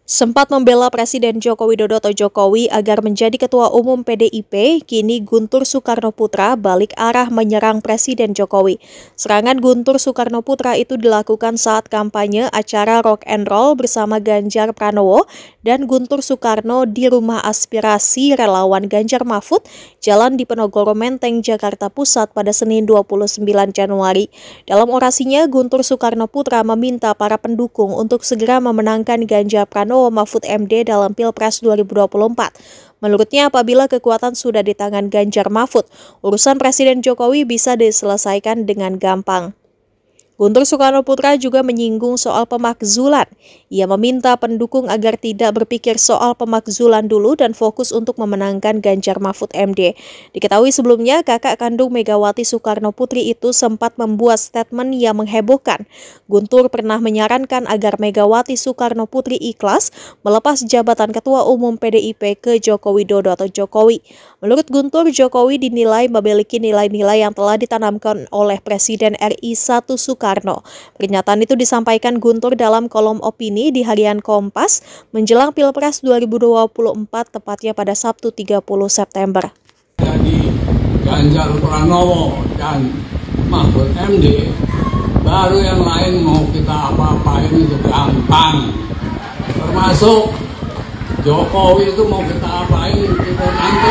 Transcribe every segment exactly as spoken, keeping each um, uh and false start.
Sempat membela Presiden Joko Widodo atau Jokowi agar menjadi Ketua Umum P D I P, kini Guntur Soekarnoputra balik arah menyerang Presiden Jokowi. Serangan Guntur Soekarnoputra itu dilakukan saat kampanye acara Rock and Roll bersama Ganjar Pranowo dan Guntur Soekarno di Rumah Aspirasi Relawan Ganjar Mahfud, Jalan Diponegoro Menteng, Jakarta Pusat pada Senin dua puluh sembilan Januari. Dalam orasinya, Guntur Soekarnoputra meminta para pendukung untuk segera memenangkan Ganjar Pranowo Mahfud M D dalam Pilpres dua ribu dua puluh empat. Menurutnya, apabila kekuatan sudah di tangan Ganjar Mahfud, urusan Presiden Jokowi bisa diselesaikan dengan gampang. Guntur Soekarnoputra juga menyinggung soal pemakzulan. Ia meminta pendukung agar tidak berpikir soal pemakzulan dulu dan fokus untuk memenangkan Ganjar Mahfud M D. Diketahui sebelumnya, kakak kandung Megawati Soekarnoputri itu sempat membuat statement yang menghebohkan. Guntur pernah menyarankan agar Megawati Soekarnoputri ikhlas melepas jabatan Ketua Umum P D I P ke Joko Widodo atau Jokowi. Menurut Guntur, Jokowi dinilai memiliki nilai-nilai yang telah ditanamkan oleh Presiden R I satu Soekarno. Pernyataan itu disampaikan Guntur dalam kolom opini di harian Kompas menjelang Pilpres dua ribu dua puluh empat, tepatnya pada Sabtu tiga puluh September. Jadi Ganjar Pranowo dan Mahfud M D, baru yang lain mau kita apa-apain itu gampang. Termasuk Jokowi itu mau kita apain kita nanti.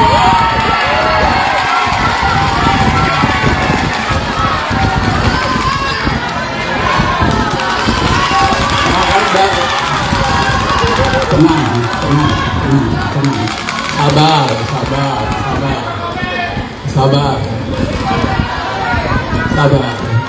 Tenang, tenang, tenang, tenang. Sabar, sabar, sabar, sabar, sabar.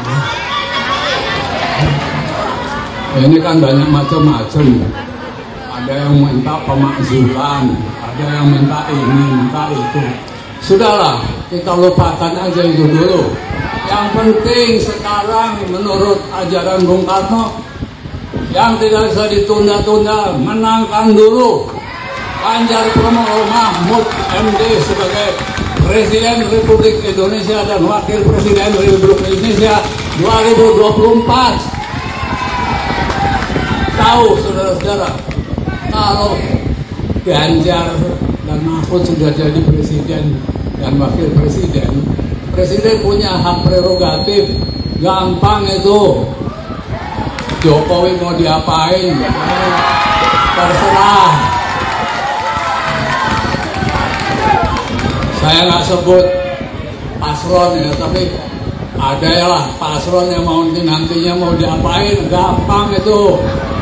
Ini kan banyak macam-macam. Ada yang minta pemakzulan, ada yang minta ini, minta itu. Sudahlah, kita lupakan aja itu dulu. Yang penting sekarang menurut ajaran Bung Karno, yang tidak bisa ditunda-tunda, menangkan dulu Ganjar Pranowo Mahfud M D sebagai Presiden Republik Indonesia dan Wakil Presiden Republik Indonesia dua ribu dua puluh empat. Tahu saudara-saudara, kalau Ganjar dan Mahfud sudah jadi Presiden dan Wakil Presiden, Presiden punya hak prerogatif, gampang itu. Jokowi mau diapain, terserah. Saya nggak sebut paslon ya, tapi ada ya lah paslon yang mau nantinya mau diapain, gampang itu.